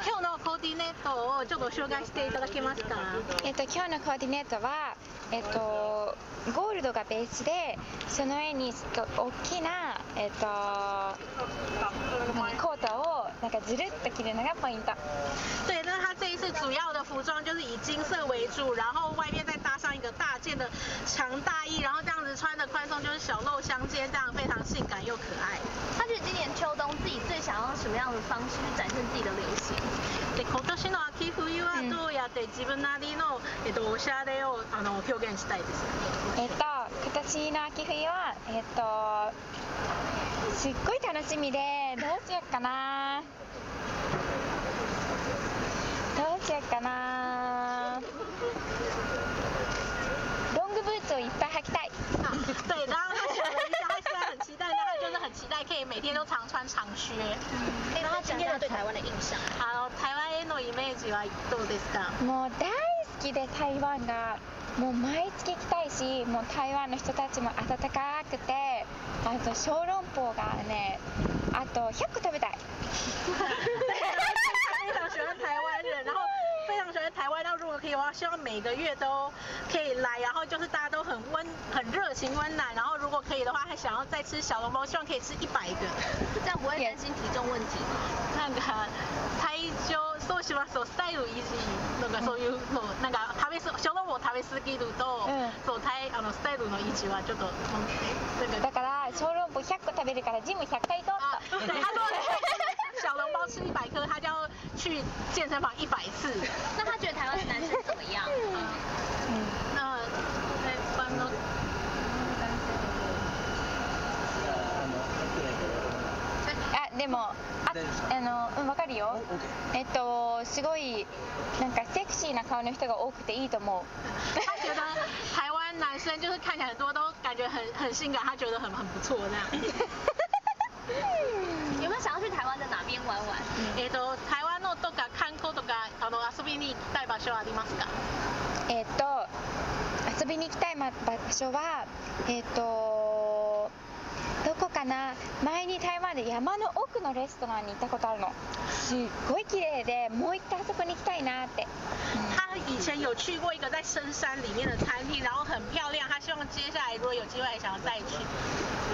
今日のコーディネートをちょっと紹介していただけますか？ 今日のコーディネートは、ゴールドがベースで、その上に大きな、コートをなんかずるっと着るのがポイント。 对，那它这一次主要的服装就是以金色为主，然后外面再搭上一个大件的长大衣，然后这样子穿的宽松，就是小露相间，这样非常性感又可愛。 他觉得今年秋冬自己最想要什么样的方式去展现自己的流行？ で今年の秋冬はどうやって自分なりのおしゃれを表現したいです。 今年の秋冬はすっごい楽しみで、どうしようかな。ロングブーツをいっぱい履きたい。 对，然后他想了一下，他虽然很期待，但他就是很期待可以每天都常穿长靴。 那他今天的对台湾的印象？ 台湾へのイメージはどうですか？ もう大好きで、台湾がもう毎月行きたいし、もう台湾の人たちも温かくて、あと小籠包がね、あと100個食べたい。 非常喜欢台湾人，然后非常喜欢台湾。那如果可以的话，希望每个月都可以来，然后就是大家都很热情温暖。然后如果可以的话，还想要再吃小笼包，希望可以吃100个。 这样不会担心体重问题吗？ なんか体重そうしますとスタイル維持とかそういうのなんか小籠包を食べ過ぎると、そうスタイルの維持はちょっとだから小籠包100個食べるからジム100回行こうと。 对，他说小笼包吃100颗，他就要去健身房100次。 那他觉得台湾的男生怎么样？ 那台湾のでもわかるよ。すごいなんかセクシーな顔の人が多くていいと思う。 他觉得台湾男生就是看起来很多都感觉很性感，他觉得很不错这样。 有没有想要去台湾的哪边玩玩？ 台湾のとか観光とか遊びに行きたい場所はありますか？ 遊びに行きたい場所はどこかな。前に台湾で山の奥のレストランに行ったことあるの。すっごい綺麗で、もう一回あそこに行きたいなって。 他以前有去过一个在深山里面的餐厅，然后很漂亮。他希望接下来如果有机会，还想要再去。